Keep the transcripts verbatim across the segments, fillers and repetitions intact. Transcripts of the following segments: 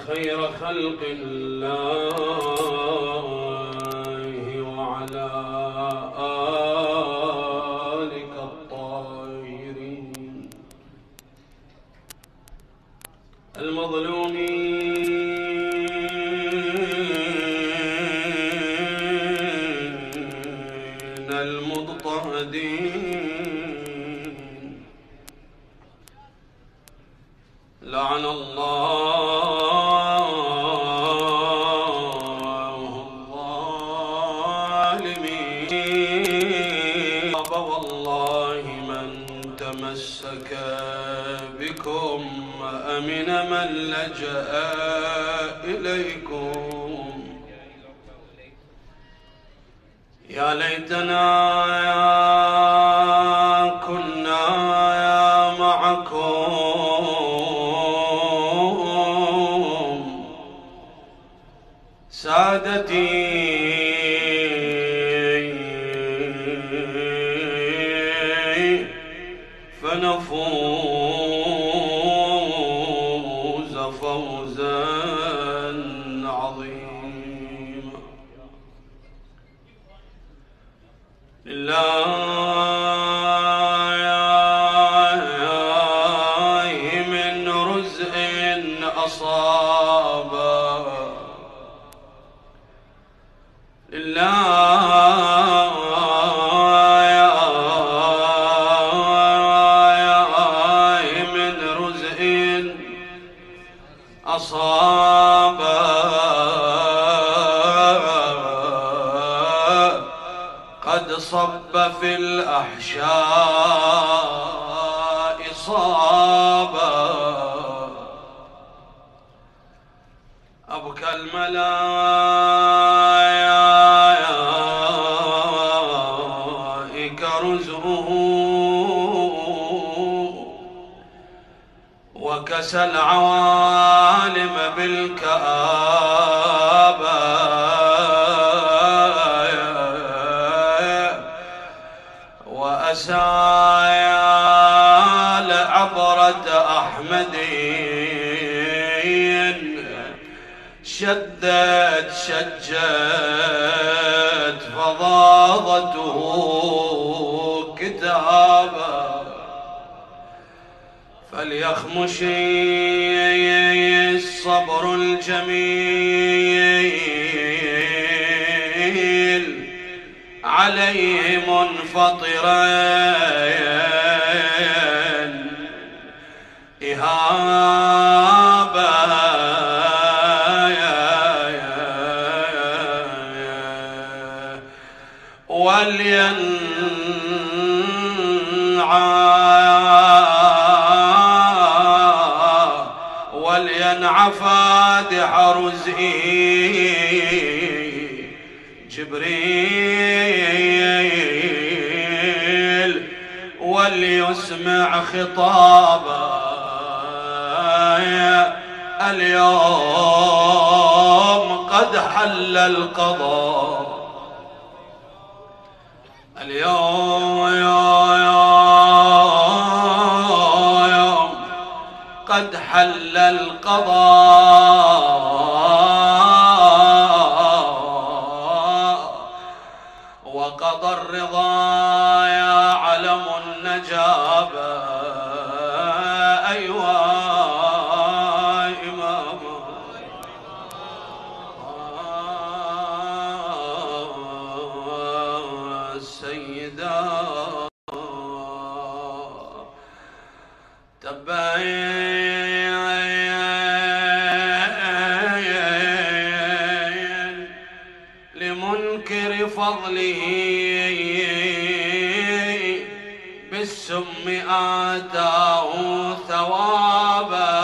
خير خلق الله وعلى آلك الطاهرين المظلومين المضطهدين. لعن الله الظالمين. والله من تمسك بكم أمن من لجأ إليكم. يا ليتنا كنا معكم سادتي فنفوز فوزا عظيما. لله من رزء أصاب، لله من رزء أصاب قد صب في الأحشاء صابا. أبكى الملائكة رزقه وكسى العوالم بالكآبة. وأسايا لعبرة أحمدين شدت شجت فضاضته كتابا. فليخمش الصبر الجميل عليه منفطرا إهابا. ولينعى ولينعى فادح رزئه جبريل وليسمع خطابا. اليوم قد حل القضاء. اليوم يوم قد حل القضاء وقضى الرضا يا علم النجابة. أيها إمام السيدة تبين لمنكر فضله بالسم آتاه ثوابا.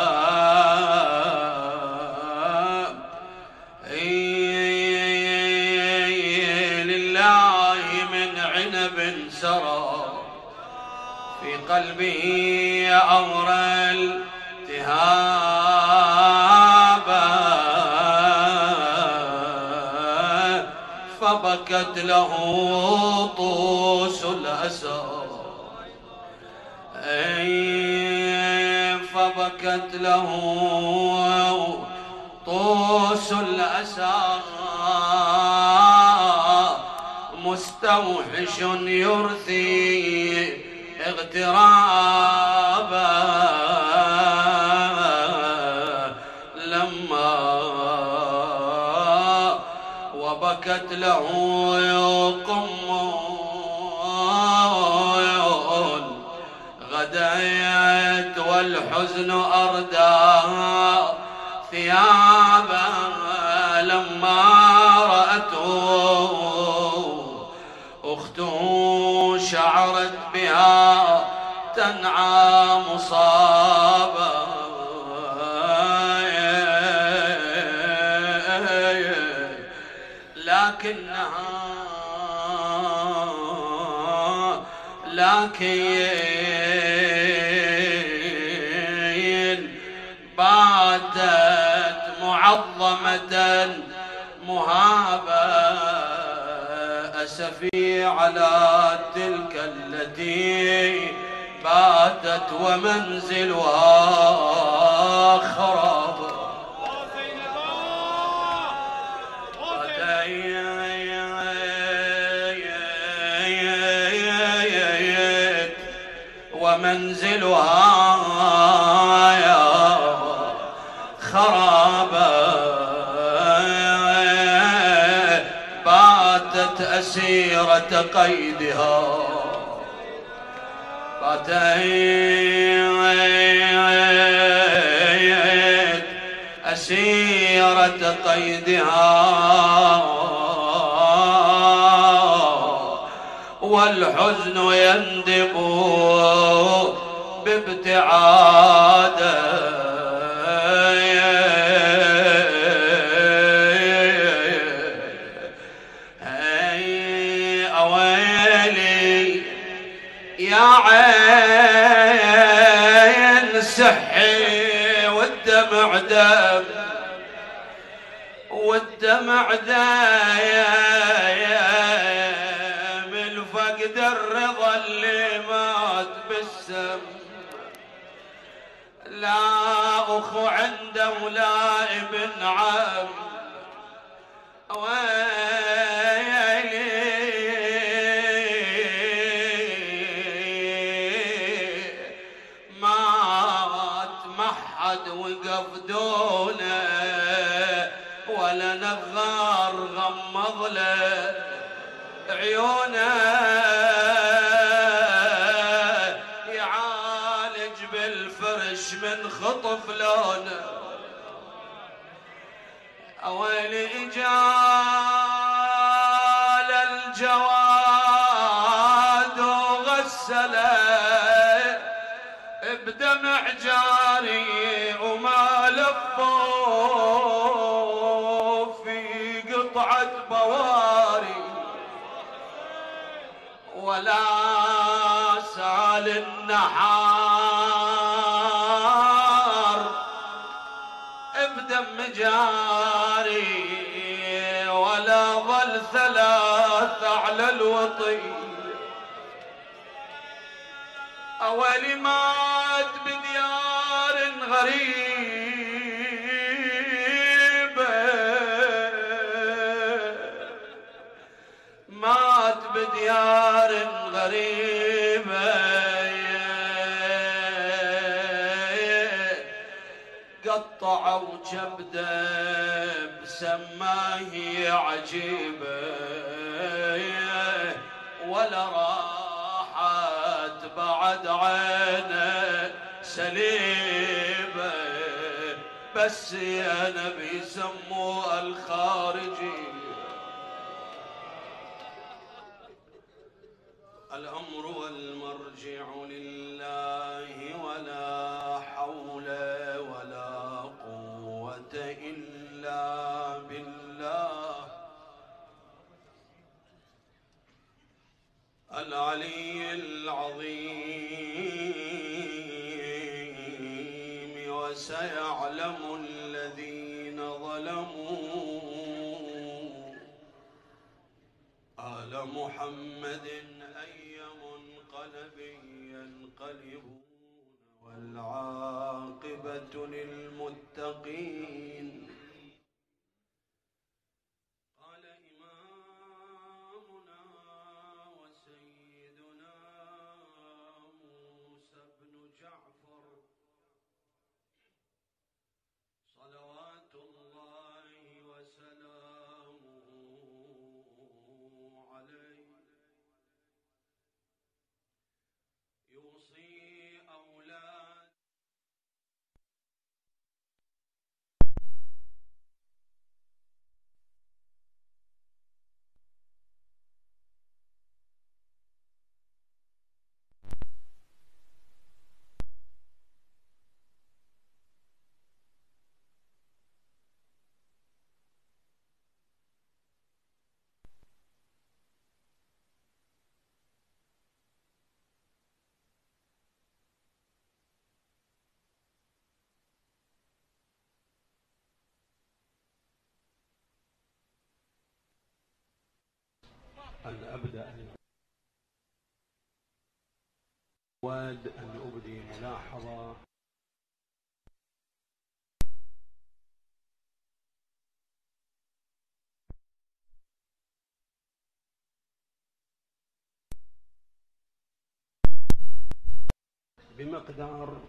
لله من عنب سرى في قلبه أمر التهابا. فبكت له طوس الأسى فبكت له طوس الأسى مستوحش يرثي اغترابا لما وبكت له قم غديت والحزن أردى ثيابا لما رأته أخته شعرت بها تنعى مصابا لكنها لكن باتت معظمة مهابة أسفي على تلك التي باتت ومنزلها خراب ومنزلها خرابا باتت أسيرة قيدها باتت أسيرة قيدها والحزن يندب بابتعاده أويلي يا عين سحي والدمع دم والدمع دايم الفقد الرضا اللي مات بالسم لا أخو عنده ولا ابن عم ويلي مات محد وقف دونه ولا نغار غمض له عيونه يعالج بالفرش من خطف لونه أويلي إجال الجواد وغسله بدمع جاري وما لفوا في قطعة بواري ولا سال النحار بدم جاري ولا ظل ثلاث على الوطي أولي مات بديار غريبة مات بديار غريبة قطعوا جبده بسماه عجيبة ولا راحت بعد عينه سليبة بس يا نبي سموه الخارجي الأمر والمرجع لله ولا حول ولا قوة إلا بالله العلي العظيم وسيعلم الذين ظلموا آل محمد أي منقلب ينقلبون والعاقبة للمتقين جعفر صلوات الله وسلامه عليه يوصي أولاد أن أبدأ أود أن أبدي ملاحظة بمقدار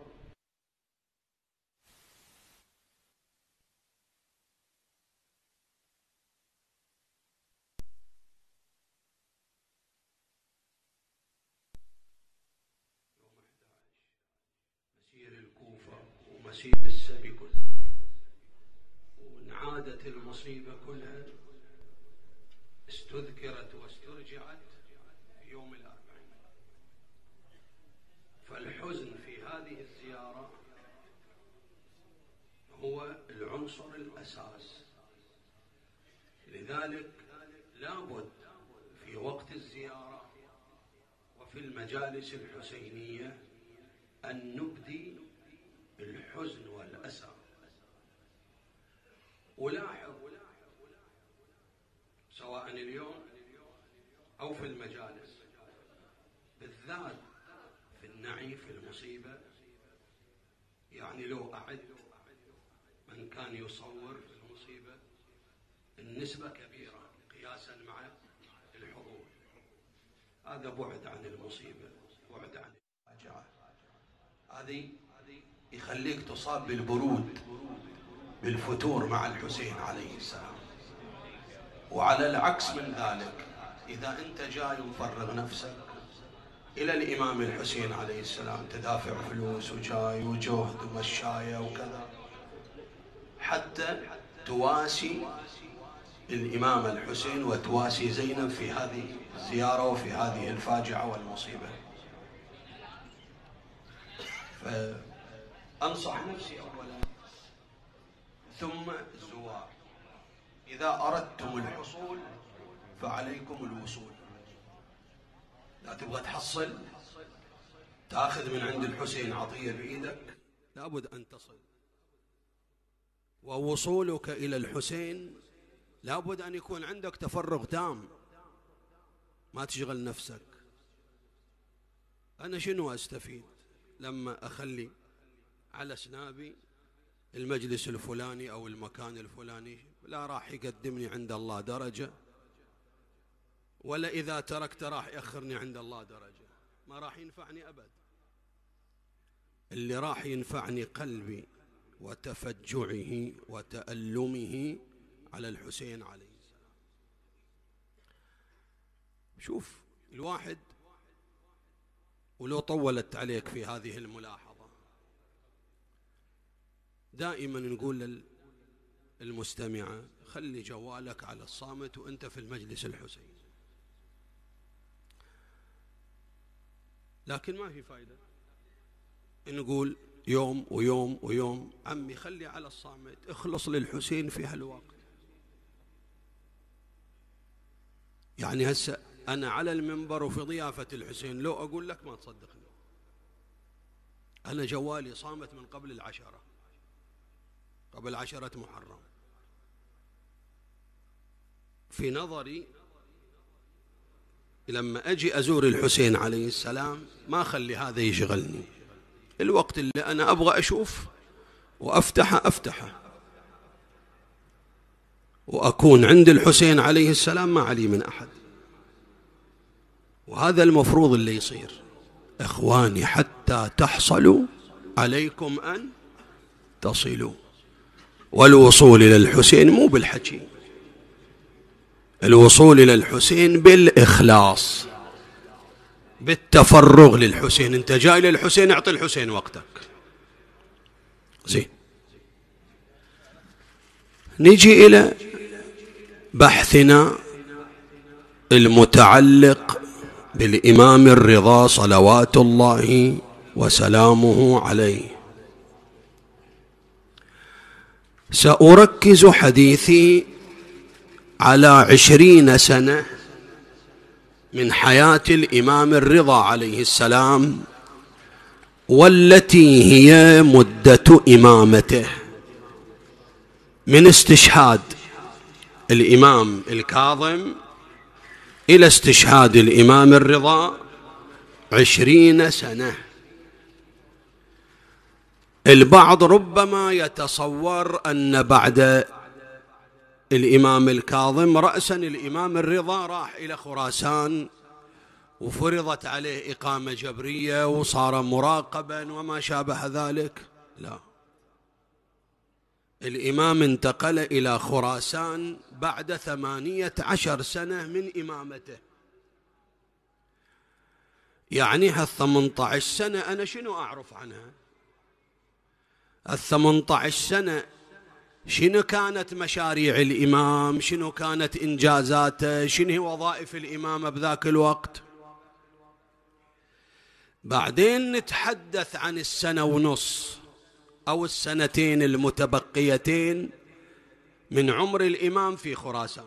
مسير الكوفة ومسير السبي كله، وانعادت المصيبة كلها استذكرت واسترجعت في يوم الأربعين. فالحزن في هذه الزيارة هو العنصر الأساس، لذلك لابد في وقت الزيارة وفي المجالس الحسينية أن نبدي الحزن والأسى. ولاحظ سواء اليوم أو في المجالس، بالذات في النعي في المصيبة، يعني لو أعد من كان يصور المصيبة النسبة كبيرة قياسا مع الحضور. هذا بعد عن المصيبة، بعد عن الفاجعة، هذه يخليك تصاب بالبرود بالفتور مع الحسين عليه السلام. وعلى العكس من ذلك، إذا أنت جاي ومفرغ نفسك إلى الإمام الحسين عليه السلام، تدافع فلوس وجاي وجهد ومشاية وكذا حتى تواسي الإمام الحسين وتواسي زينب في هذه الزيارة وفي هذه الفاجعة والمصيبة. فأنصح نفسي أولا ثم الزوار. إذا أردتم الحصول فعليكم الوصول. لا تبغى تحصل تأخذ من عند الحسين عطية بإيدك، لابد أن تصل. ووصولك إلى الحسين لابد أن يكون عندك تفرغ تام، ما تشغل نفسك. أنا شنو أستفيد لما أخلي على سنابي المجلس الفلاني أو المكان الفلاني؟ لا راح يقدمني عند الله درجة، ولا إذا تركت راح يأخرني عند الله درجة، ما راح ينفعني أبد. اللي راح ينفعني قلبي وتفجعه وتألمه على الحسين عليه السلام. شوف الواحد، ولو طولت عليك في هذه الملاحظة، دائما نقول للمستمعة خلي جوالك على الصامت وانت في المجلس الحسين، لكن ما في فايدة نقول يوم ويوم ويوم. عمي خلي على الصامت، اخلص للحسين في هالوقت. يعني هسه أنا على المنبر وفي ضيافة الحسين، لو أقول لك ما تصدقني. أنا جوالي صامت من قبل العشرة، قبل عشرة محرم. في نظري لما أجي أزور الحسين عليه السلام ما أخلي هذا يشغلني. الوقت اللي أنا أبغى أشوف وأفتحه أفتحه، وأكون عند الحسين عليه السلام ما علي من أحد. وهذا المفروض اللي يصير. إخواني حتى تحصلوا عليكم أن تصلوا. والوصول إلى الحسين مو بالحكي، الوصول إلى الحسين بالإخلاص، بالتفرغ للحسين. أنت جاي للحسين، اعطي الحسين وقتك. زين، نجي إلى بحثنا المتعلق بالإمام الرضا صلوات الله وسلامه عليه. سأركز حديثي على عشرين سنة من حياة الإمام الرضا عليه السلام، والتي هي مدة إمامته من استشهاد الإمام الكاظم إلى استشهاد الإمام الرضا عشرين سنة. البعض ربما يتصور أن بعد الإمام الكاظم رأسا الإمام الرضا راح إلى خراسان وفرضت عليه إقامة جبرية وصار مراقبا وما شابه ذلك. لا، الإمام انتقل إلى خراسان بعد ثمانية عشر سنة من إمامته. يعني هالثمانية عشر سنة أنا شنو أعرف عنها؟ الثمانية عشر سنة شنو كانت مشاريع الإمام؟ شنو كانت إنجازاته؟ شنو وظائف الإمام بذاك الوقت؟ بعدين نتحدث عن السنة ونص أو السنتين المتبقيتين من عمر الإمام في خراسان.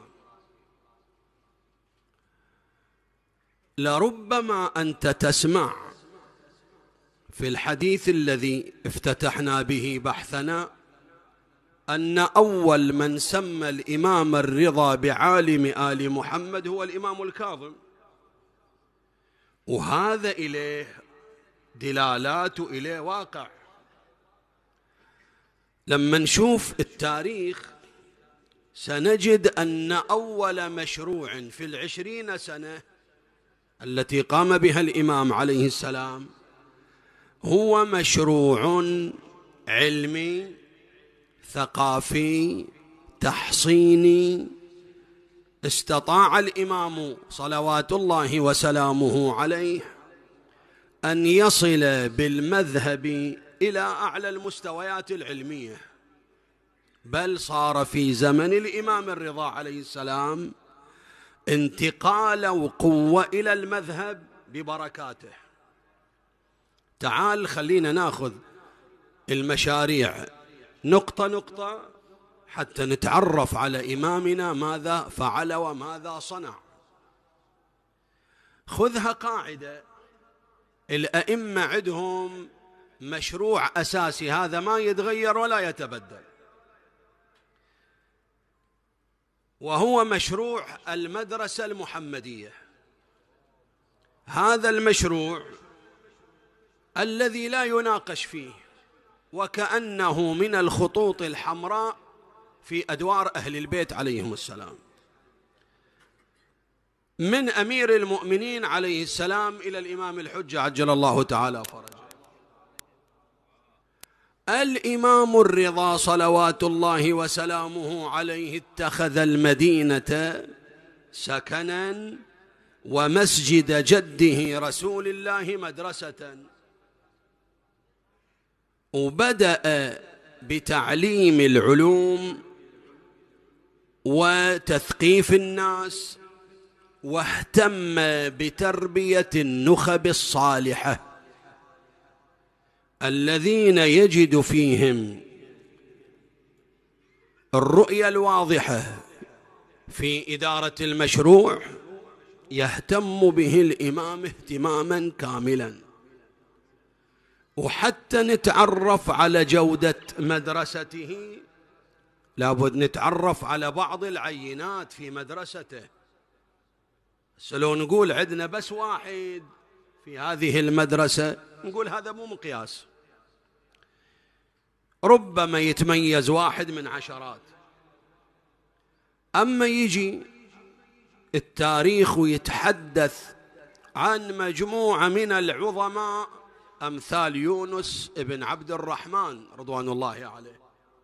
لربما أنت تسمع في الحديث الذي افتتحنا به بحثنا أن أول من سمى الإمام الرضا بعالم آل محمد هو الإمام الكاظم، وهذا إليه دلالات إليه واقع. لما نشوف التاريخ سنجد أن أول مشروع في العشرين سنة التي قام بها الإمام عليه السلام هو مشروع علمي ثقافي تحصيني. استطاع الإمام صلوات الله وسلامه عليه أن يصل بالمذهب إلى أعلى المستويات العلمية، بل صار في زمن الإمام الرضا عليه السلام انتقال وقوة إلى المذهب ببركاته. تعال خلينا ناخذ المشاريع نقطة نقطة حتى نتعرف على إمامنا ماذا فعل وماذا صنع. خذها قاعدة، الأئمة عندهم مشروع أساسي، هذا ما يتغير ولا يتبدل، وهو مشروع المدرسة المحمدية. هذا المشروع الذي لا يناقش فيه، وكأنه من الخطوط الحمراء في أدوار أهل البيت عليهم السلام، من أمير المؤمنين عليه السلام إلى الإمام الحجة عجل الله تعالى فرجه. الإمام الرضا صلوات الله وسلامه عليه اتخذ المدينة سكنا ومسجد جده رسول الله مدرسة، وبدأ بتعليم العلوم وتثقيف الناس، واهتم بتربية النخب الصالحة الذين يجد فيهم الرؤية الواضحة في إدارة المشروع، يهتم به الإمام اهتماما كاملا. وحتى نتعرف على جودة مدرسته لابد نتعرف على بعض العينات في مدرسته. لو نقول عندنا بس واحد في هذه المدرسة نقول هذا مو مقياس، ربما يتميز واحد من عشرات. أما يجي التاريخ ويتحدث عن مجموعة من العظماء أمثال يونس بن عبد الرحمن رضوان الله عليه.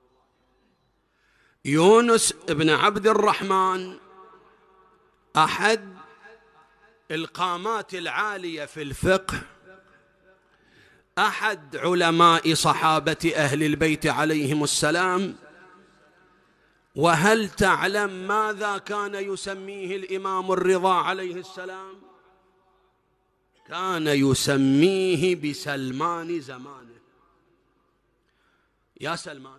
يونس بن عبد الرحمن أحد القامات العالية في الفقه، أحد علماء صحابة أهل البيت عليهم السلام. وهل تعلم ماذا كان يسميه الإمام الرضا عليه السلام؟ كان يسميه بسلمان زمانه. يا سلمان،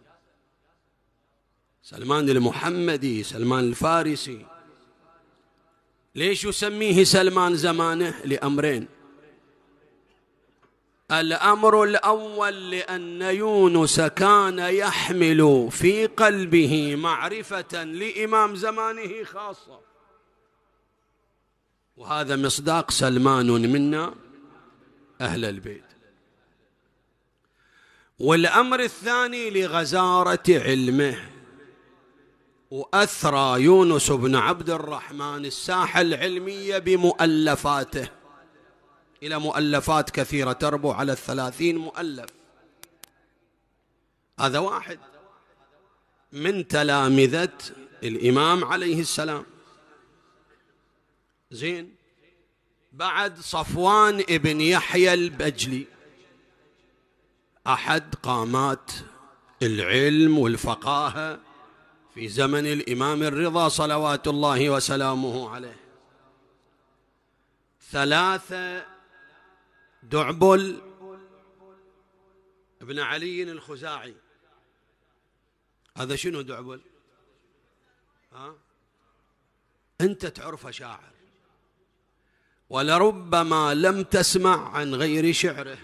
سلمان المحمدي، سلمان الفارسي. ليش يسميه سلمان زمانه؟ لأمرين. الأمر الأول لأن يونس كان يحمل في قلبه معرفة لإمام زمانه خاصة، وهذا مصداق سلمان منا أهل البيت. والأمر الثاني لغزارة علمه، وأثرى يونس بن عبد الرحمن الساحة العلمية بمؤلفاته، إلى مؤلفات كثيرة تربو على الثلاثين مؤلف. هذا واحد من تلامذة الإمام عليه السلام. زين، بعد صفوان ابن يحيى البجلي، أحد قامات العلم والفقاهة في زمن الإمام الرضا صلوات الله وسلامه عليه. ثلاثة، دعبل ابن علي الخزاعي. هذا شنو دعبل؟ ها؟ أنت تعرف شاعر، ولربما لم تسمع عن غير شعره.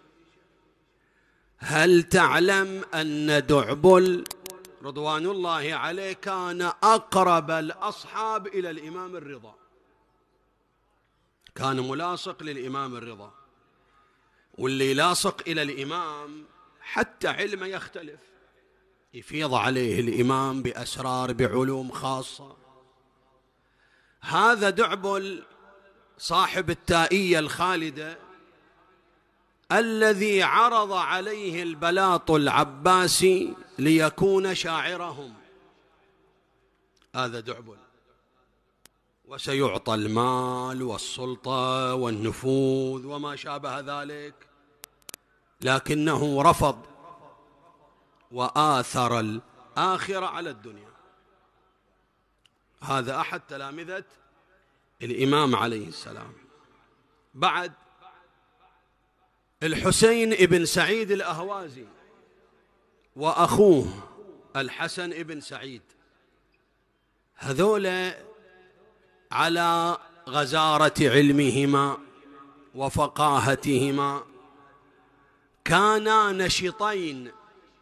هل تعلم أن دعبل رضوان الله عليه كان أقرب الأصحاب إلى الإمام الرضا، كان ملاصق للإمام الرضا، واللي لاصق إلى الإمام حتى علمه يختلف، يفيض عليه الإمام بأسرار بعلوم خاصة. هذا دعبل صاحب التائية الخالدة الذي عرض عليه البلاط العباسي ليكون شاعرهم، هذا دعبل، وسيعطى المال والسلطة والنفوذ وما شابه ذلك، لكنه رفض وآثر الآخرة على الدنيا. هذا أحد تلامذة الإمام عليه السلام. بعد الحسين ابن سعيد الأهوازي وأخوه الحسن ابن سعيد، هذولا على غزارة علمهما وفقاهتهما كانا نشطين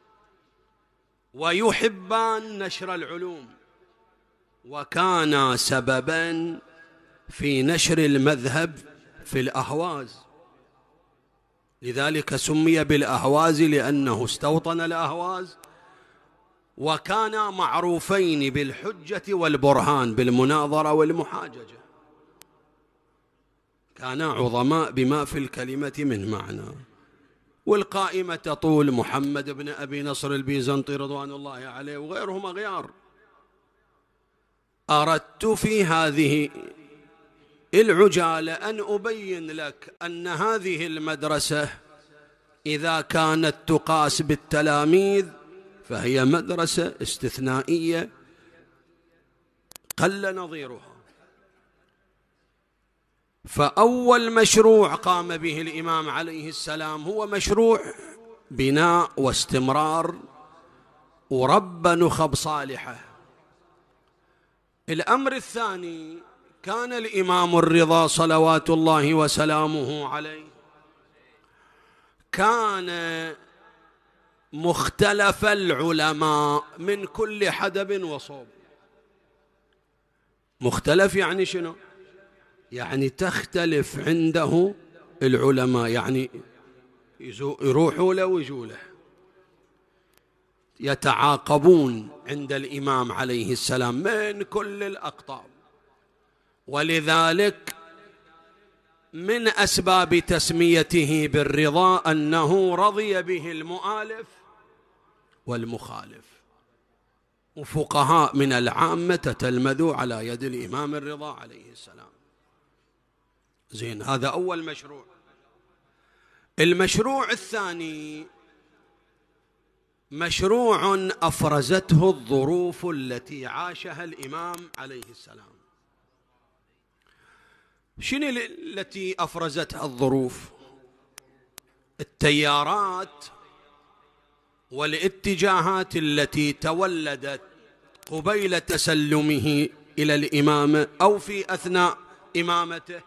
ويحبان نشر العلوم، وكانا سببا في نشر المذهب في الأهواز. لذلك سمي بالأهواز لأنه استوطن الأهواز، وكانا معروفين بالحجة والبرهان، بالمناظرة والمحاججة. كانا عظماء بما في الكلمة من معنى. والقائمة تطول محمد بن أبي نصر البيزنطي رضوان الله عليه وغيرهم أغيار. أردت في هذه العجالة أن أبين لك أن هذه المدرسة إذا كانت تقاس بالتلاميذ فهي مدرسة استثنائية قل نظيرها. فأول مشروع قام به الإمام عليه السلام هو مشروع بناء واستمرار وربى نخب صالحة. الأمر الثاني، كان الإمام الرضا صلوات الله وسلامه عليه كان مختلف العلماء من كل حدب وصوب. مختلف يعني شنو؟ يعني تختلف عنده العلماء، يعني يروحوا له ويجوا له، يتعاقبون عند الإمام عليه السلام من كل الأقطاب. ولذلك من أسباب تسميته بالرضا أنه رضي به المؤالف والمخالف، وفقهاء من العامة تلمذوا على يد الإمام الرضا عليه السلام. زين، هذا أول مشروع. المشروع الثاني مشروع أفرزته الظروف التي عاشها الإمام عليه السلام. شنو التي أفرزتها الظروف؟ التيارات والاتجاهات التي تولدت قبيل تسلمه إلى الإمامة أو في أثناء إمامته،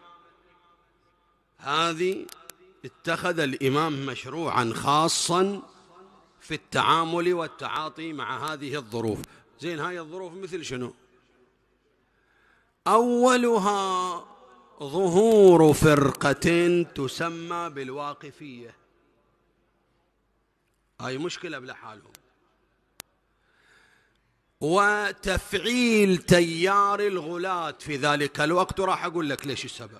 هذه اتخذ الإمام مشروعا خاصا في التعامل والتعاطي مع هذه الظروف. زين، هاي الظروف مثل شنو؟ أولها ظهور فرقة تسمى بالواقفية. هاي مشكلة بلحالهم. وتفعيل تيار الغلاة في ذلك الوقت، وراح أقول لك ليش السبب.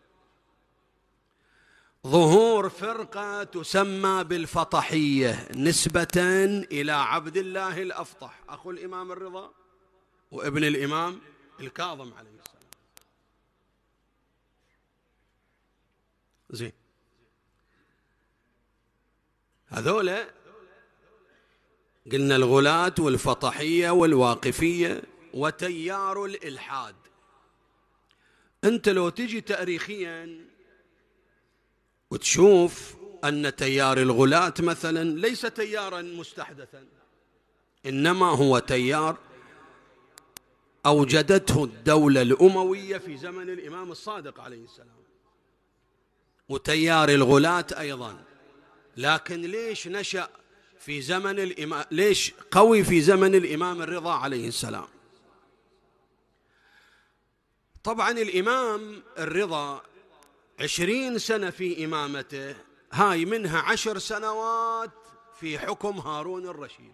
ظهور فرقة تسمى بالفطحية نسبة إلى عبد الله الأفطح أخو الإمام الرضا وابن الإمام الكاظم عليه السلام. زين، هذولا قلنا الغلاة والفطحية والواقفية وتيار الإلحاد. أنت لو تجي تاريخيا وتشوف أن تيار الغلاة مثلا ليس تيارا مستحدثا، إنما هو تيار أوجدته الدولة الأموية في زمن الإمام الصادق عليه السلام، وتيار الغلاة أيضا. لكن ليش نشأ في زمن الإمام، ليش قوي في زمن الإمام الرضا عليه السلام؟ طبعا الإمام الرضا عشرين سنة في إمامته، هاي منها عشر سنوات في حكم هارون الرشيد.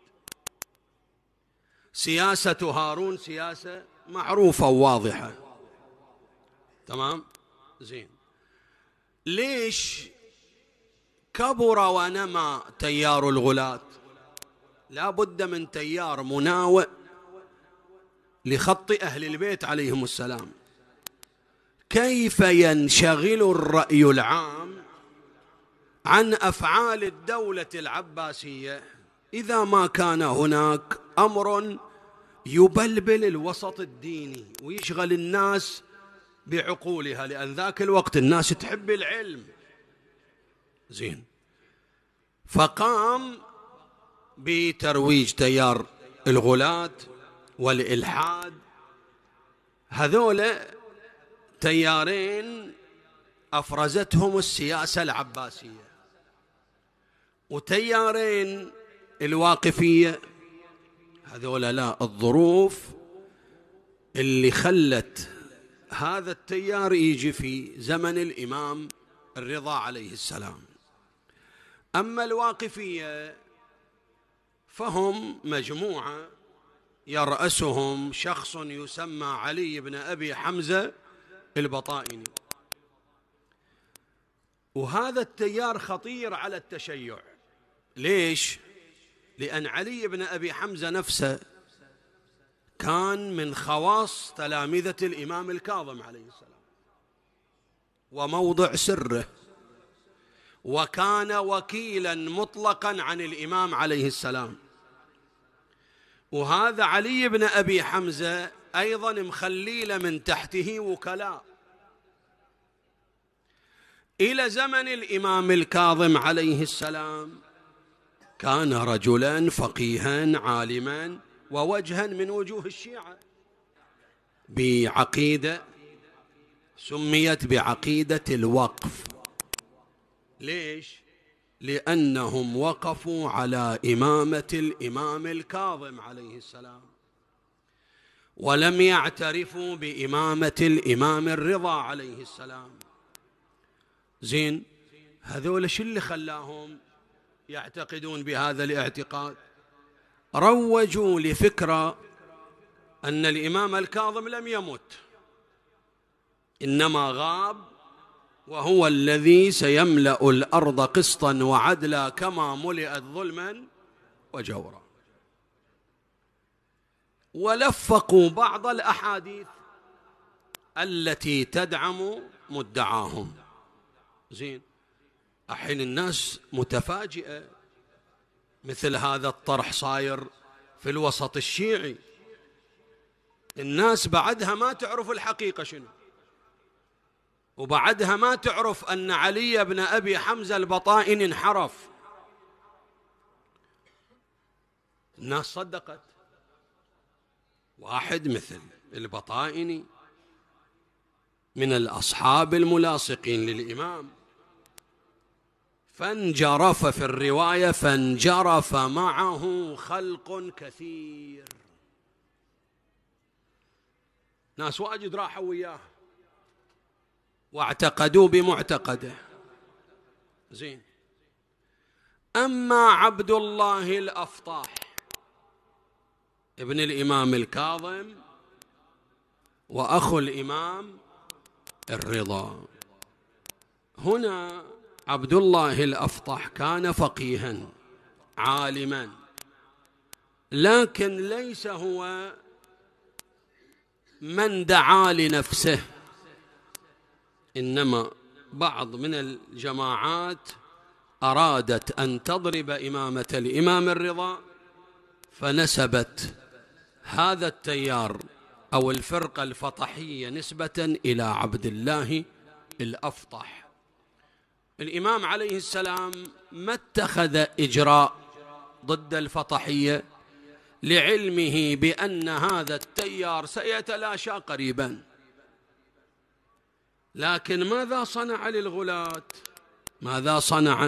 سياسة هارون سياسة معروفة وواضحة، تمام؟ زين، ليش كبر ونمى تيار الغلاة؟ لا بد من تيار مناوئ لخط أهل البيت عليهم السلام. كيف ينشغل الرأي العام عن أفعال الدولة العباسية إذا ما كان هناك أمر يبلبل الوسط الديني ويشغل الناس بعقولها؟ لأن ذاك الوقت الناس تحب العلم. زين، فقام بترويج تيار الغلاة والإلحاد. هذول تيارين أفرزتهم السياسة العباسية، وتيارين الواقفية. هذول لا، الظروف اللي خلت هذا التيار يجي في زمن الإمام الرضا عليه السلام. أما الواقفية فهم مجموعة يرأسهم شخص يسمى علي بن أبي حمزة البطائني، وهذا التيار خطير على التشيع. ليش؟ لأن علي بن أبي حمزة نفسه كان من خواص تلامذة الإمام الكاظم عليه السلام وموضع سره، وكان وكيلا مطلقا عن الإمام عليه السلام. وهذا علي بن أبي حمزة أيضا مخليل من تحته وكلاء. إلى زمن الإمام الكاظم عليه السلام كان رجلا فقيها عالما ووجها من وجوه الشيعة، بعقيدة سميت بعقيدة الوقف. ليش؟ لأنهم وقفوا على إمامة الإمام الكاظم عليه السلام، ولم يعترفوا بإمامة الإمام الرضا عليه السلام. زين، هذول شو اللي خلاهم يعتقدون بهذا الاعتقاد؟ روجوا لفكرة أن الإمام الكاظم لم يمت، إنما غاب وهو الذي سيملأ الأرض قسطا وعدلا كما ملئت ظلما وجورا. ولفقوا بعض الأحاديث التي تدعم مدعاهم. زين، الحين الناس متفاجئة، مثل هذا الطرح صاير في الوسط الشيعي، الناس بعدها ما تعرف الحقيقة شنو، وبعدها ما تعرف أن علي بن أبي حمزة البطائني انحرف. الناس صدقت. واحد مثل البطائني من الأصحاب الملاصقين للإمام، فانجرف في الرواية فانجرف معه خلق كثير، ناس واجد راحوا وياه واعتقدوا بمعتقده. زين، أما عبد الله الأفطاح ابن الإمام الكاظم وأخو الإمام الرضا، هنا عبد الله الأفطح كان فقيها عالما، لكن ليس هو من دعا لنفسه، إنما بعض من الجماعات أرادت أن تضرب إمامة الإمام الرضا، فنسبت هذا التيار أو الفرقة الفطحية نسبة إلى عبد الله الأفطح. الإمام عليه السلام ما اتخذ إجراء ضد الفطحية لعلمه بأن هذا التيار سيتلاشى قريبا، لكن ماذا صنع للغلاة؟ ماذا صنع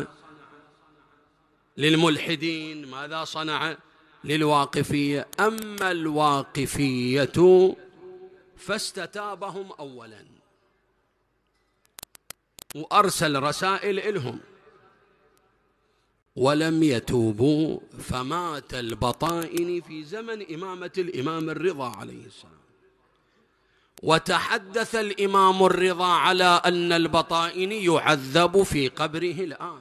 للملحدين؟ ماذا صنع للواقفية؟ أما الواقفية فاستتابهم أولا وأرسل رسائل إلهم ولم يتوبوا، فمات البطائني في زمن إمامة الإمام الرضا عليه السلام. وتحدث الإمام الرضا على أن البطائني يعذب في قبره الآن،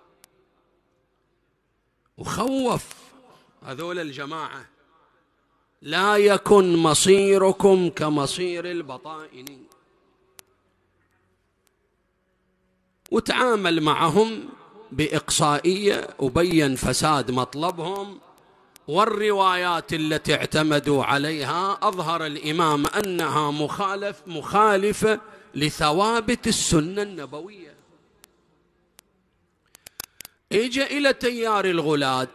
وخوف هذول الجماعة: لا يكن مصيركم كمصير البطائني. وتعامل معهم بإقصائية وبين فساد مطلبهم، والروايات التي اعتمدوا عليها أظهر الإمام أنها مخالف مخالفة لثوابت السنة النبوية. إجا إلى تيار الغلاة،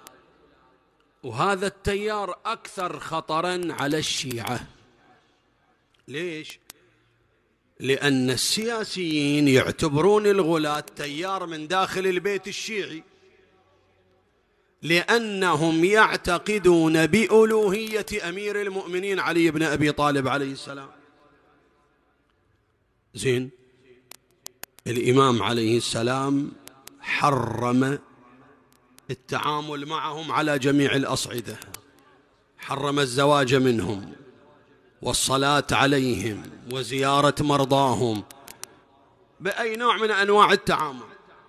وهذا التيار أكثر خطراً على الشيعة. ليش؟ لأن السياسيين يعتبرون الغلاة تيار من داخل البيت الشيعي، لأنهم يعتقدون بألوهية أمير المؤمنين علي بن أبي طالب عليه السلام. زين، الإمام عليه السلام حرم التعامل معهم على جميع الأصعدة، حرم الزواج منهم والصلاة عليهم وزيارة مرضاهم بأي نوع من أنواع التعامل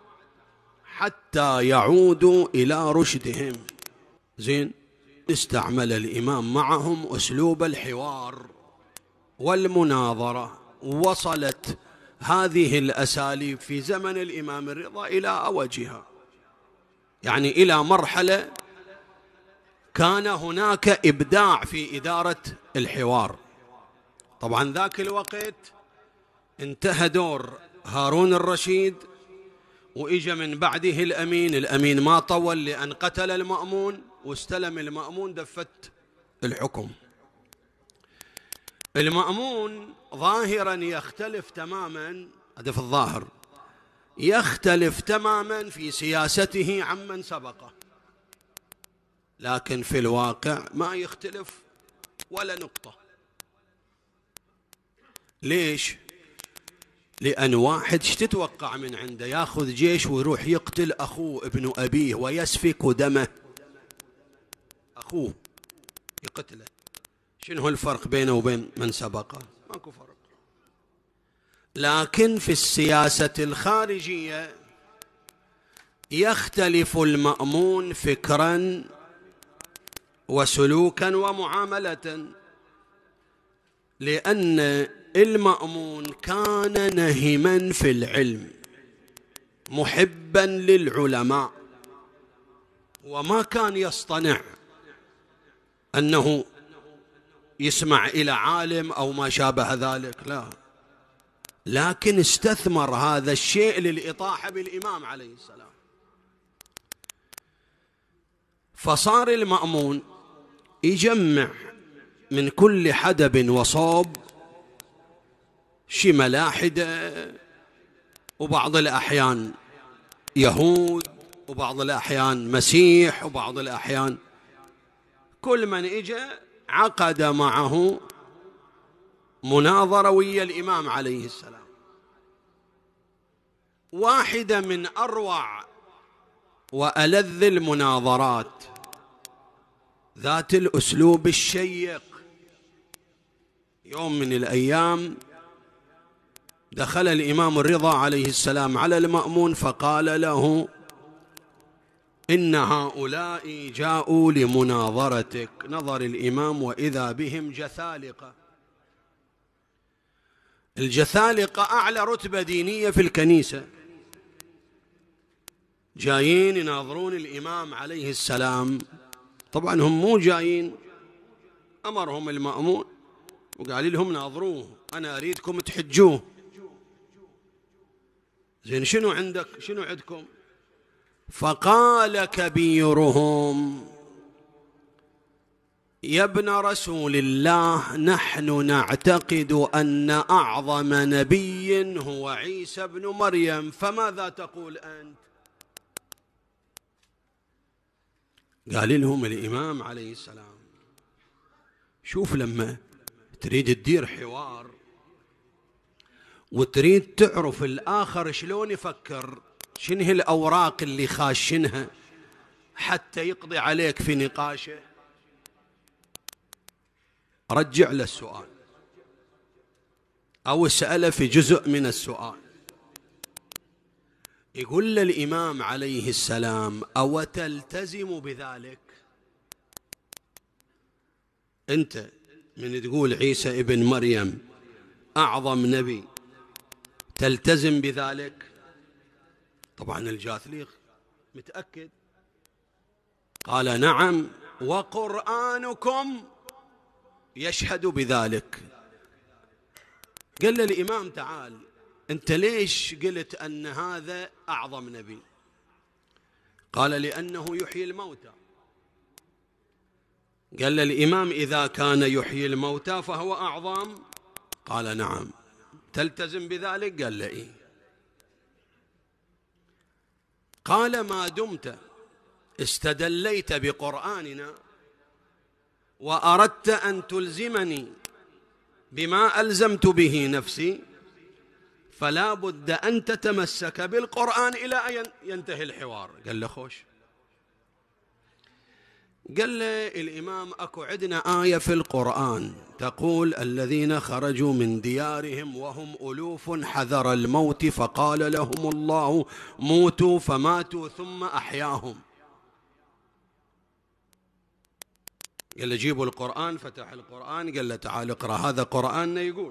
حتى يعودوا إلى رشدهم. زين، استعمل الإمام معهم أسلوب الحوار والمناظرة، وصلت هذه الأساليب في زمن الإمام الرضا إلى أوجها، يعني إلى مرحلة كان هناك إبداع في إدارة الحوار. طبعا ذاك الوقت انتهى دور هارون الرشيد، وإجا من بعده الأمين. الأمين ما طول لأن قتل المأمون، واستلم المأمون دفت الحكم. المأمون ظاهرا يختلف تماما، هذا في الظاهر يختلف تماما في سياسته عمن سبقه، لكن في الواقع ما يختلف ولا نقطة. ليش؟ لأن واحد ايش تتوقع من عنده؟ ياخذ جيش ويروح يقتل أخوه ابن أبيه ويسفك دمه، أخوه يقتله. شنو الفرق بينه وبين من سبقه؟ ماكو فرق. لكن في السياسة الخارجية يختلف المأمون فكرا وسلوكا ومعاملة، لأن المأمون كان نهما في العلم محبا للعلماء، وما كان يصطنع أنه يسمع إلى عالم أو ما شابه ذلك، لا، لكن استثمر هذا الشيء للإطاحة بالإمام عليه السلام. فصار المأمون يجمع من كل حدب وصوب شي ملاحدة، وبعض الأحيان يهود، وبعض الأحيان مسيح، وبعض الأحيان كل من إجى عقد معه مناظرة ويا الإمام عليه السلام. واحدة من أروع وألذ المناظرات ذات الأسلوب الشيق. يوم من الأيام دخل الإمام الرضا عليه السلام على المأمون فقال له: إن هؤلاء جاءوا لمناظرتك. نظر الإمام وإذا بهم جثالقة. الجثالقة أعلى رتبة دينية في الكنيسة، جايين يناظرون الإمام عليه السلام. طبعا هم مو جايين، أمرهم المأمون وقال لهم ناظروه، أنا أريدكم تحجوه. زين شنو عندك؟ شنو عندكم؟ فقال كبيرهم: يا ابن رسول الله، نحن نعتقد أن أعظم نبي هو عيسى بن مريم، فماذا تقول أنت؟ قال لهم الإمام عليه السلام: شوف، لما تريد تدير حوار وتريد تعرف الآخر شلون يفكر، شنو هي الأوراق اللي خاشنها حتى يقضي عليك في نقاشه، رجع للسؤال أو اسأله في جزء من السؤال. يقول للإمام عليه السلام: أو تلتزم بذلك؟ أنت من تقول عيسى ابن مريم أعظم نبي تلتزم بذلك؟ طبعا الجاثليق متأكد، قال: نعم، وقرآنكم يشهد بذلك. قال للإمام: تعال، أنت ليش قلت أن هذا أعظم نبي؟ قال: لأنه يحيي الموتى. قال للإمام: إذا كان يحيي الموتى فهو أعظم؟ قال: نعم. تلتزم بذلك؟ قال: له إيه. قال: ما دمت استدليت بقرآننا وأردت أن تلزمني بما ألزمت به نفسي، فلا بد أن تتمسك بالقرآن إلى أن ينتهي الحوار. قال له: خوش. قال له الإمام: أكو عندنا آية في القرآن تقول: الذين خرجوا من ديارهم وهم ألوف حذر الموت فقال لهم الله موتوا، فماتوا ثم أحياهم. قال له: جيبوا القرآن. فتح القرآن، قال له: تعال اقرأ، هذا قرآننا يقول.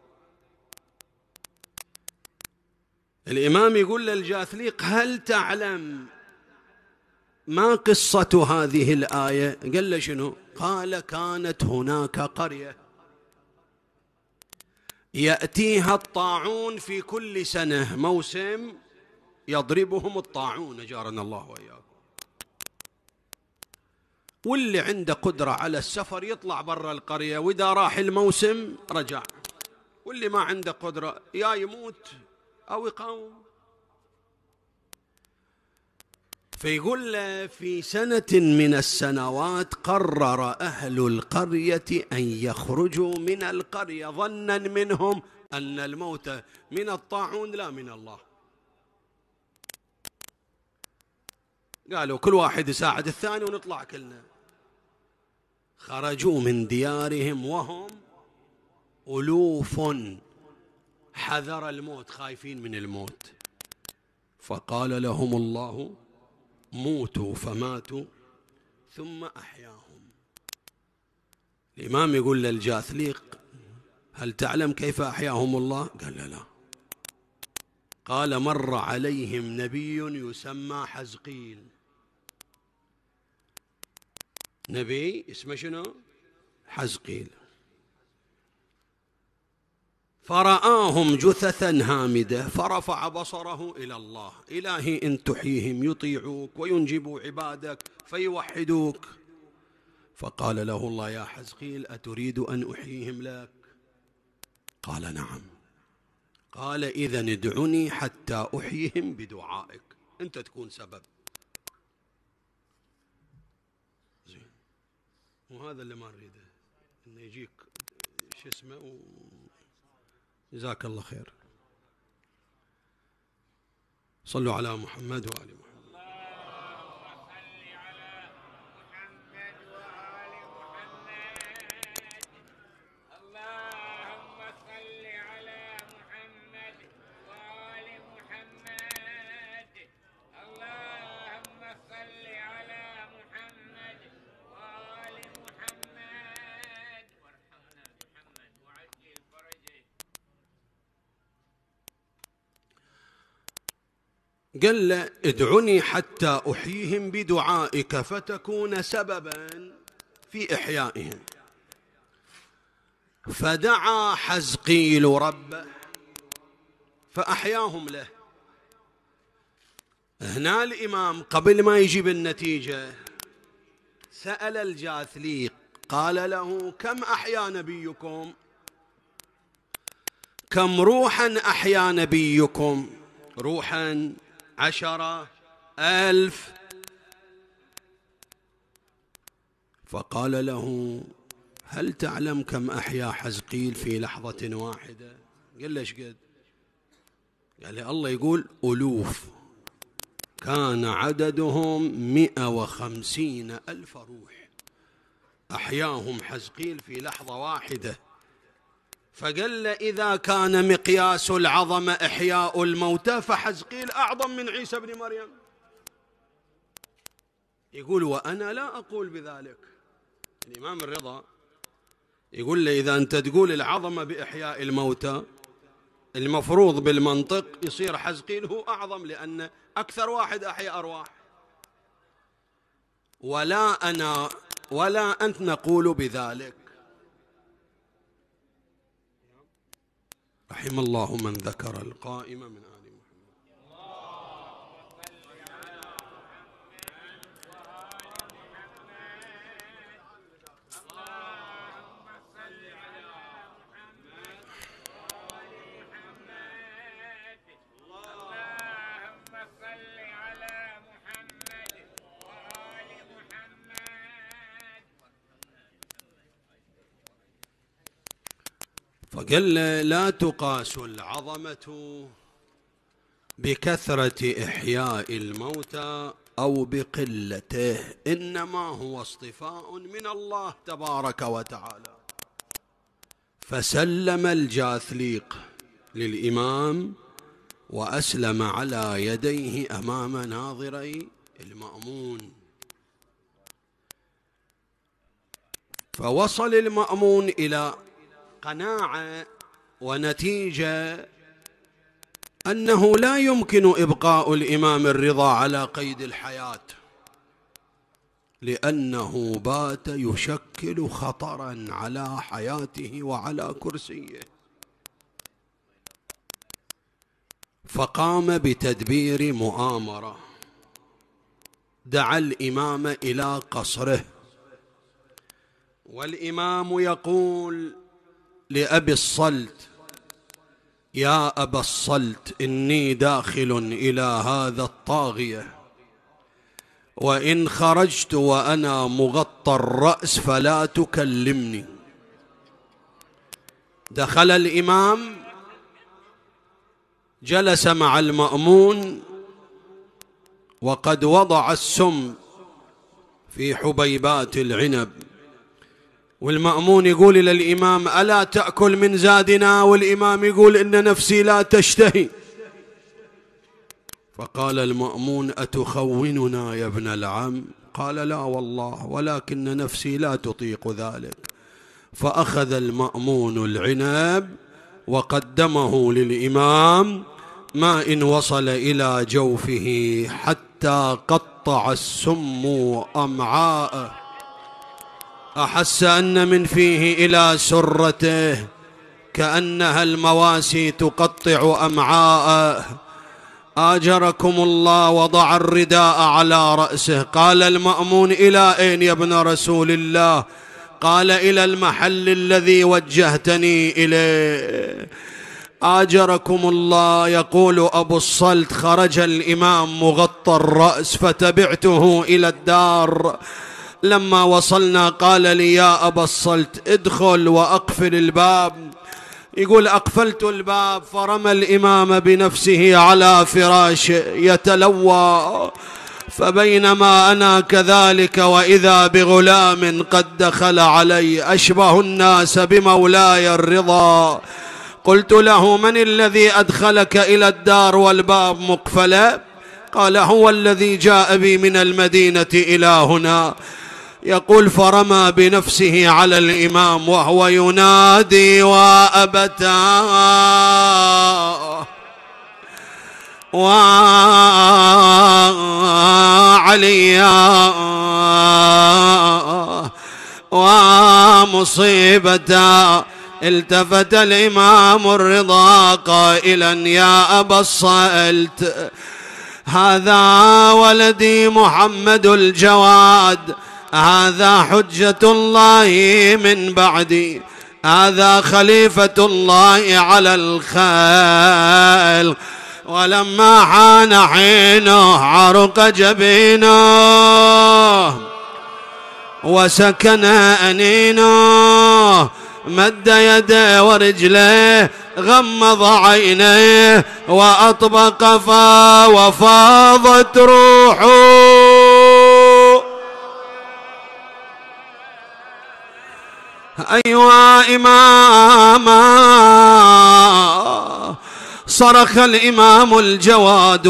الإمام يقول للجاثليق: هل تعلم ما قصة هذه الآية؟ قال له: شنو؟ قال: كانت هناك قرية يأتيها الطاعون في كل سنة، موسم يضربهم الطاعون، أجارنا الله وإياكم، واللي عنده قدرة على السفر يطلع برا القرية، وإذا راح الموسم رجع، واللي ما عنده قدرة يا يموت أو يقاوم. فيقول له: في سنة من السنوات قرر أهل القرية أن يخرجوا من القرية ظنا منهم أن الموت من الطاعون لا من الله. قالوا كل واحد يساعد الثاني ونطلع كلنا. خرجوا من ديارهم وهم ألوف حذر الموت، خايفين من الموت، فقال لهم الله موتوا فماتوا ثم أحياهم. الإمام يقول للجاثليق هل تعلم كيف أحياهم الله؟ قال لا, لا. قال مر عليهم نبي يسمى حزقيل، نبي اسمه شنو؟ حزقيل، فرآهم جثثا هامدة فرفع بصره إلى الله، إلهي إن تحييهم يطيعوك وينجبوا عبادك فيوحدوك. فقال له الله يا حزقيل أتريد أن أحييهم لك؟ قال نعم. قال إذن ادعني حتى أحييهم بدعائك، أنت تكون سبب. زين، وهذا اللي ما نريده، إنه يجيك شو اسمه و... جزاك الله خير. صلوا على محمد وآل محمد. قال له ادعني حتى أحييهم بدعائك فتكون سببا في إحيائهم. فدعا حزقيل ربه فأحياهم له. هنا الإمام قبل ما يجيب النتيجة سأل الجاثليق قال له كم أحيا نبيكم؟ كم روحا أحيا نبيكم؟ روحا عشرة ألف. فقال له هل تعلم كم أحيا حزقيل في لحظة واحدة؟ قال له ايش قد؟ قال لي الله يقول ألوف، كان عددهم مئة وخمسين ألف روح أحياهم حزقيل في لحظة واحدة. فقال له إذا كان مقياس العظمة إحياء الموتى فحزقيل أعظم من عيسى بن مريم. يقول وأنا لا أقول بذلك. الإمام الرضا يقول له إذا أنت تقول العظمة بإحياء الموتى المفروض بالمنطق يصير حزقيل هو أعظم، لأن أكثر واحد أحيا أرواح. ولا أنا ولا أنت نقول بذلك. رحم الله من ذكر القائم من آل محمد. فقال لا تقاس العظمة بكثرة إحياء الموتى أو بقلته، إنما هو اصطفاء من الله تبارك وتعالى. فسلم الجاثليق للإمام وأسلم على يديه أمام ناظري المأمون. فوصل المأمون إلى قناعة ونتيجة أنه لا يمكن إبقاء الإمام الرضا على قيد الحياة، لأنه بات يشكل خطرا على حياته وعلى كرسيه. فقام بتدبير مؤامرة، دعا الإمام إلى قصره، والإمام يقول لأبي الصلت يا أبا الصلت إني داخل إلى هذا الطاغية، وإن خرجت وأنا مغطى الرأس فلا تكلمني. دخل الإمام جلس مع المأمون وقد وضع السم في حبيبات العنب، والمأمون يقول إلى الإمام ألا تأكل من زادنا؟ والإمام يقول إن نفسي لا تشتهي. فقال المأمون أتخوننا يا ابن العم؟ قال لا والله، ولكن نفسي لا تطيق ذلك. فأخذ المأمون العنب وقدمه للإمام، ما إن وصل إلى جوفه حتى قطع السم أمعاءه، أحس أن من فيه إلى سرته كأنها المواسي تقطع أمعاءه. آجركم الله، وضع الرداء على رأسه. قال المأمون إلى أين يا ابن رسول الله؟ قال إلى المحل الذي وجهتني إليه. آجركم الله. يقول أبو الصلت خرج الإمام مغطى الرأس فتبعته إلى الدار. لما وصلنا قال لي يا أبا الصلت ادخل وأقفل الباب. يقول أقفلت الباب فرمى الإمام بنفسه على فراشه يتلوى، فبينما أنا كذلك وإذا بغلام قد دخل علي أشبه الناس بمولاي الرضا. قلت له من الذي أدخلك إلى الدار والباب مقفلة؟ قال هو الذي جاء بي من المدينة إلى هنا. يقول فرمى بنفسه على الإمام وهو ينادي وأبتاه وعليا ومصيبتا. التفت الإمام الرضا قائلا يا أبا الصلت هذا ولدي محمد الجواد، هذا حجة الله من بعدي، هذا خليفة الله على الخلق. ولما حان حينه عرق جبينه وسكن أنينه، مد يده ورجليه غمض عينيه وأطبق فا وفاضت روحه. أيها إماما. صرخ الإمام الجواد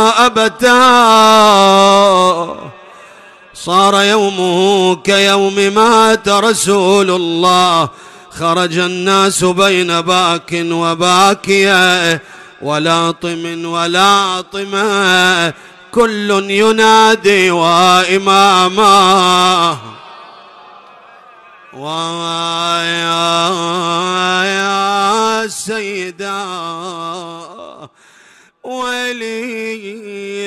وأبتاه. صار يومه كيوم مات رسول الله. خرج الناس بين باك وباكية ولاطم ولاطمة، كل ينادي وإماما. ويا سيدا ويلي.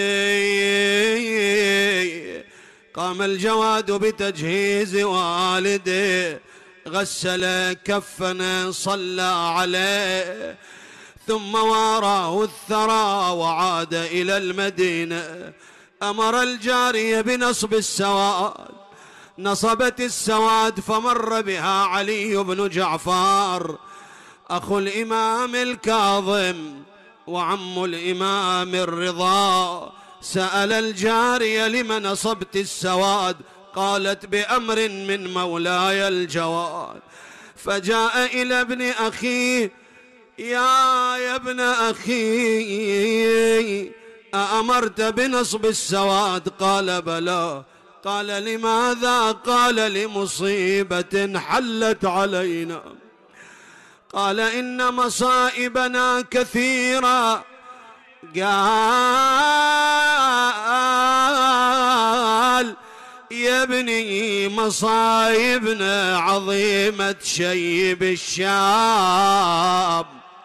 قام الجواد بتجهيز والده، غسل كفنا صلى عليه، ثم واراه الثرى وعاد إلى المدينة. أمر الجارية بنصب السواد، نصبت السواد فمر بها علي بن جعفر أخو الإمام الكاظم وعم الإمام الرضا. سأل الجارية لم نصبت السواد؟ قالت بأمر من مولاي الجواد. فجاء إلى ابن أخيه يا يا ابن أخي أأمرت بنصب السواد؟ قال بلى. قال لماذا؟ قال لمصيبة حلت علينا. قال إن مصائبنا كثيرة. قال يا ابني مصايبنا عظيمة شيب الشاب،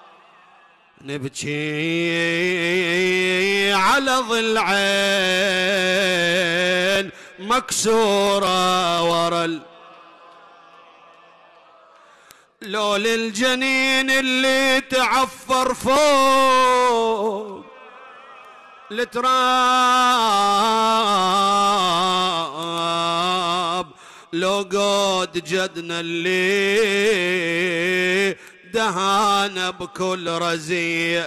نبكي على ضلعين مكسورة ورا لول الجنين اللي تعفر فوق التراب، لو قد جدنا اللي دهانا بكل رزيع،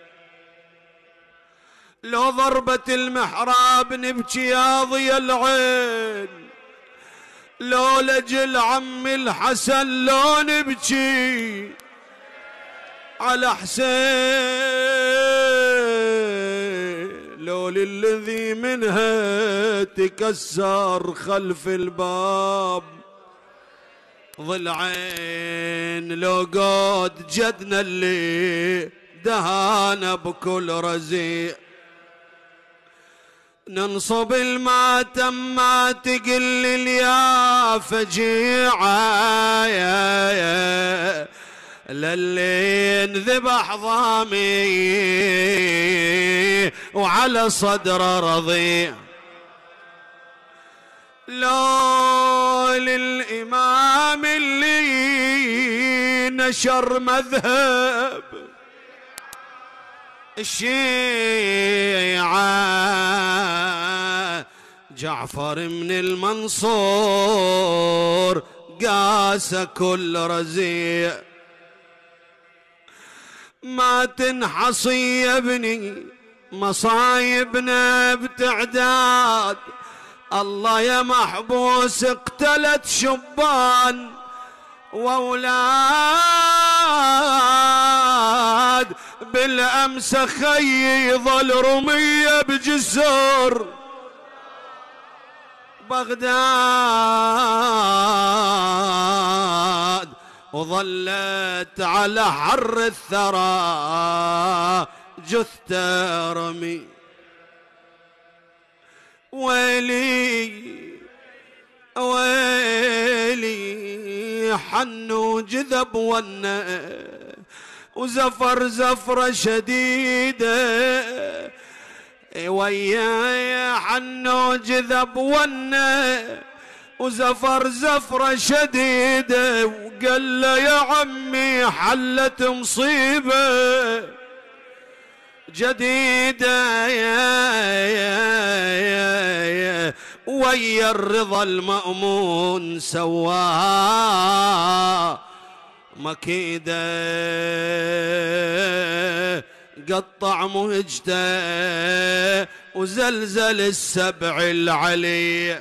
لو ضربة المحراب نبكي يا ضي العين، لو لجل عم الحسن لو نبكي على حسين، لو للذي منها تكسر خلف الباب ضلعين، لو قد جدنا اللي دهانا بكل رزيع، ننصب الماتم ما تقل يا فجيعة يا يا للي انذبح ضامي وعلى صدر رضيع، لو للإمام اللي نشر مذهب الشيعة جعفر من المنصور قاس كل رزيع، ما تنحصي يا ابني مصايبنا بتعداد، الله يا محبوس اقتلت شبان واولاد، بالامس خي ظل رمية بجسر بغداد، وظلت على حر الثرى جثة رمي. ويلي ويلي حنو جذب ونا وزفر زفرة شديدة، وياي حنو جذب ونا وزفر زفرة شديدة، وقال له يا عمي حلت مصيبة جديدة يا يا يا يا ويا الرضا المأمون سواه مكيدة، قطع مهجته وزلزل السبع العلي،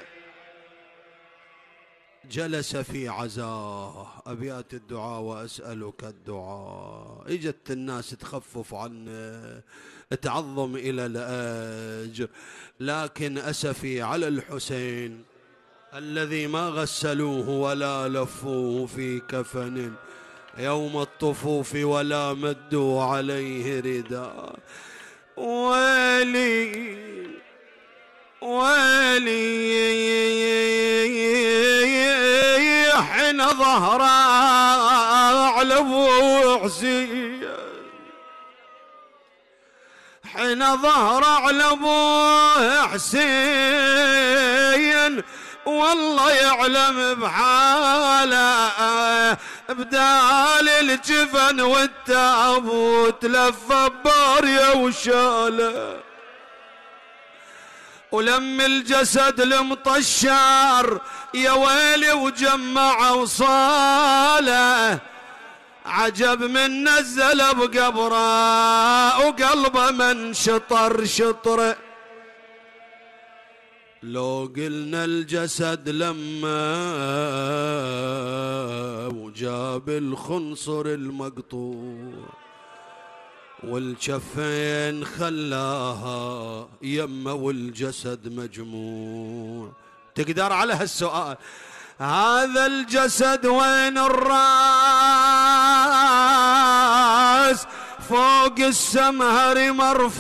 جلس في عزاه أبيات الدعاء وأسألك الدعاء، اجت الناس تخفف عنه تعظم إلى الأجر، لكن أسفي على الحسين الذي ما غسلوه ولا لفوه في كفن يوم الطفوف ولا مدوا عليه رداء. ويلي ويلي حين ظهر على ابو حسين، حين ظهر على ابو حسين والله يعلم بحاله، بدال الجفن والتابوت لف باريه وشاله، ولم الجسد المطشر يا ويلي وجمع وصاله، عجب من نزل بقبره وقلبه من شطر شطره، لو قلنا الجسد لما وجاب الخنصر المقطوع والجفين خلاها يمه والجسد مجموع، تقدر على هالسؤال هذا الجسد وين الراس فوق السمهر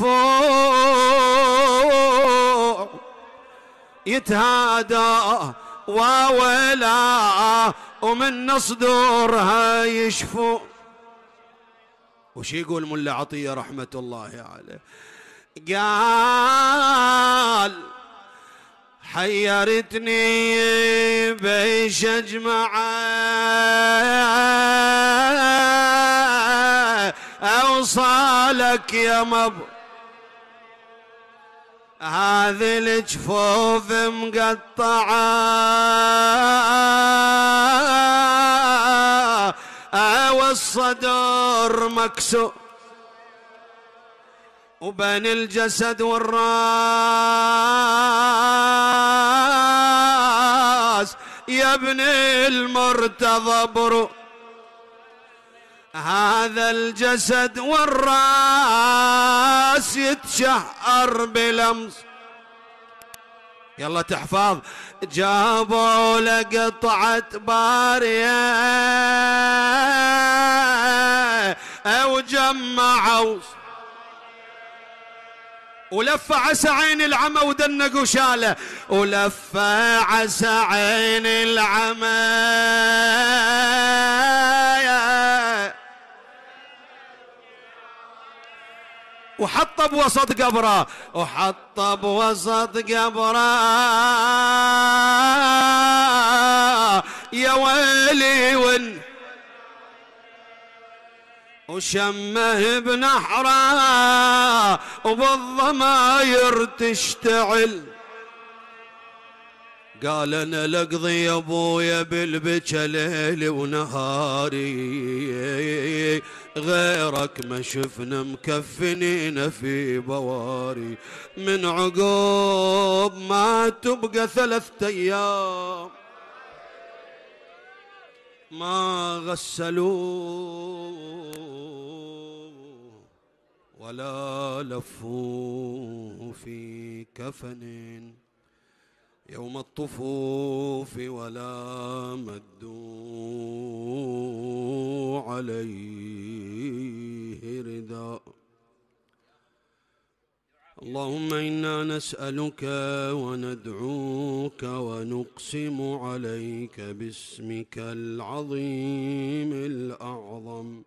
مرفوع يتهادى وويلا ومن صدورها يشفو. وش يقول ملا عطية رحمة الله عليه؟ قال حيرتني بيش اجمعه اوصالك يا مب، هذه الجفوف مقطعه والصدر مكسور، وبين الجسد والراس يا ابن المرتضى برو هذا الجسد والراس يتشهر بلمس. يلا تحفظ. جابوا لقطعة بارية وجمعوا ولف عسى عين العمى ودنق وشاله ولف عسى عين العمى وحط بوسط قبره وحط بوسط قبره يا ويلي ون وشمه بنحره وبالضماير تشتعل. قال انا لقضي يا ابويا بالبكا ليلي ونهاري غيرك ما شفنا مكفنين في بواري من عقوب ما تبقى ثلاثة ايام ما غسلوه ولا لفوه في كفن يوم الطفوف ولا مدوا عليه رداء. اللهم إنا نسألك وندعوك ونقسم عليك باسمك العظيم الأعظم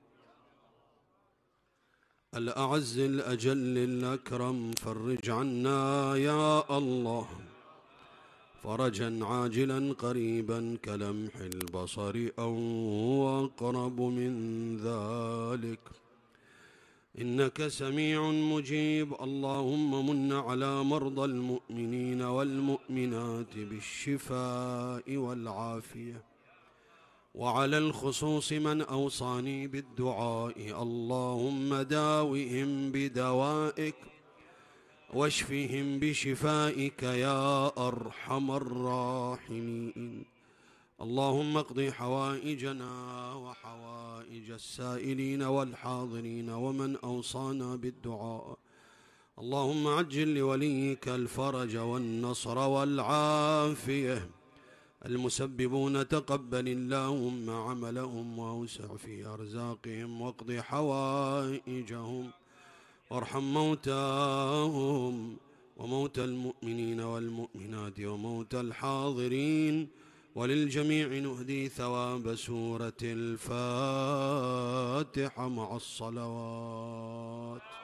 الأعز الأجل الأكرم فرج عنا يا الله فرجا عاجلا قريبا كلمح البصر أو أقرب من ذلك إنك سميع مجيب. اللهم من على مرضى المؤمنين والمؤمنات بالشفاء والعافية وعلى الخصوص من أوصاني بالدعاء اللهم داوهم بدوائك واشفهم بشفائك يا أرحم الراحمين. اللهم اقض حوائجنا وحوائج السائلين والحاضرين ومن أوصانا بالدعاء. اللهم عجل لوليك الفرج والنصر والعافية. المسببون تقبل اللهم عملهم وأوسع في أرزاقهم واقض حوائجهم وارحم موتاهم وموتى المؤمنين والمؤمنات وموتى الحاضرين وللجميع نهدي ثواب سورة الفاتحة مع الصلوات.